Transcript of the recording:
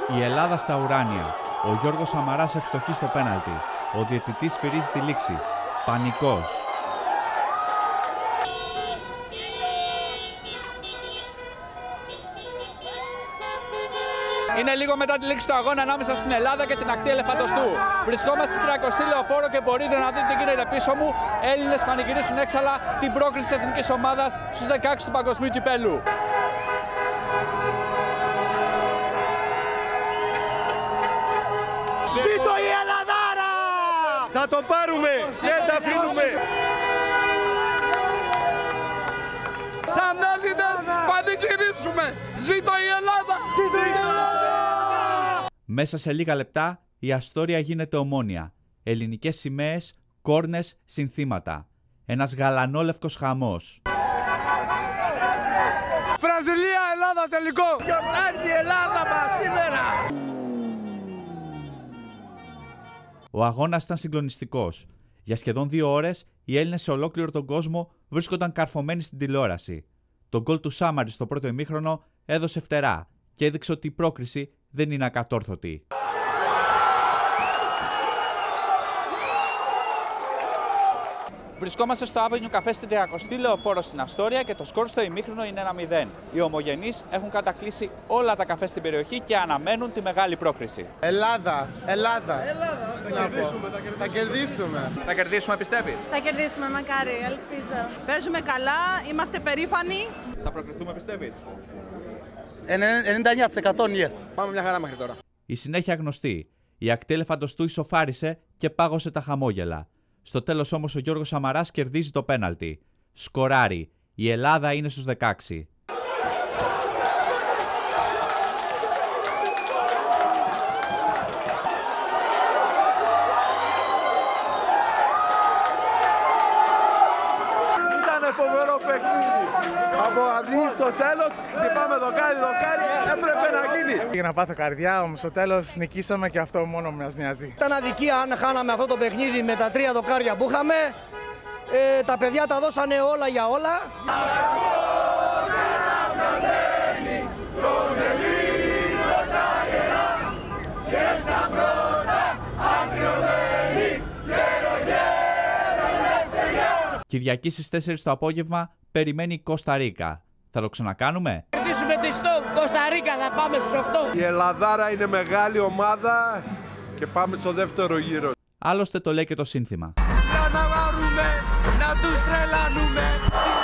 Η Ελλάδα στα ουράνια. Ο Γιώργος Σαμαράς ευστοχεί στο πέναλτι. Ο διαιτητής σφυρίζει τη λήξη. Πανικός. Είναι λίγο μετά τη λήξη του αγώνα ανάμεσα στην Ελλάδα και την ακτή Ελεφαντοστού. Βρισκόμαστε στην 30η λεωφόρο και μπορείτε να δείτε τι γίνεται πίσω μου. Έλληνες πανηγυρίζουν έξαλα την πρόκριση της εθνικής ομάδας στους 16 του Παγκοσμίου Κυπέλλου. Ζήτω η Ελλαδάρα! Θα το πάρουμε! Δεν τα αφήνουμε! Σαν Έλληνες πανηγυρίζουμε! Ζήτω η Ελλάδα! Ζήτω η Ελλάδα! Μέσα σε λίγα λεπτά η Αστόρια γίνεται Ομόνοια. Ελληνικές σημαίες, κόρνες, συνθήματα. Ένας γαλανόλευκος χαμός. Βραζιλία, Ελλάδα τελικό! Γιορτάζει η Ελλάδα μας σήμερα! Ο αγώνας ήταν συγκλονιστικός. Για σχεδόν 2 ώρες οι Έλληνες σε ολόκληρο τον κόσμο βρίσκονταν καρφωμένοι στην τηλεόραση. Το γκολ του Σάμαρη στο πρώτο ημίχρονο έδωσε φτερά και έδειξε ότι η πρόκριση δεν είναι ακατόρθωτη. Βρισκόμαστε στο Avenue Café στην 30η λεωφόρο στην Αστόρια και το σκορ στο ημίχρονο είναι 1-0. Οι ομογενείς έχουν κατακλείσει όλα τα καφέ στην περιοχή και αναμένουν τη μεγάλη πρόκριση. Ελλάδα! Ελλάδα! Θα κερδίσουμε! Θα κερδίσουμε, πιστεύεις? Θα κερδίσουμε, μακάρι, ελπίζω. Παίζουμε καλά, είμαστε περήφανοι. Θα προκριθούμε, πιστεύεις? 99% yes. Πάμε μια χαρά μέχρι τώρα. Η συνέχεια γνωστή. Η ακτή Ελεφαντοστού ισοφάρισε και πάγωσε τα χαμόγελα. Στο τέλος όμως ο Γιώργος Σαμαράς κερδίζει το πέναλτι. Σκοράρει. Η Ελλάδα είναι στους 16. Ήτανε φοβερό παιχνίδι. Από αρχή στο τέλος, χτυπάμε δοκάρι, έπρεπε να γίνει. Για να πάθω καρδιά, όμως στο τέλος νικήσαμε και αυτό μόνο μας νοιάζει. Ήταν αδικία αν χάναμε αυτό το παιχνίδι με τα 3 δοκάρια που είχαμε. Τα παιδιά τα δώσανε όλα για όλα. Κυριακή στις 4 το απόγευμα περιμένει η Κώστα Ρίκα. Θα το ξανακάνουμε? Κερδίσουμε τη Κώστα Ρίκα, θα πάμε στους 8. Η Ελλαδάρα είναι μεγάλη ομάδα και πάμε στο δεύτερο γύρο. Άλλωστε το λέει και το σύνθημα. Να βάλουμε, να τους τρελάνουμε.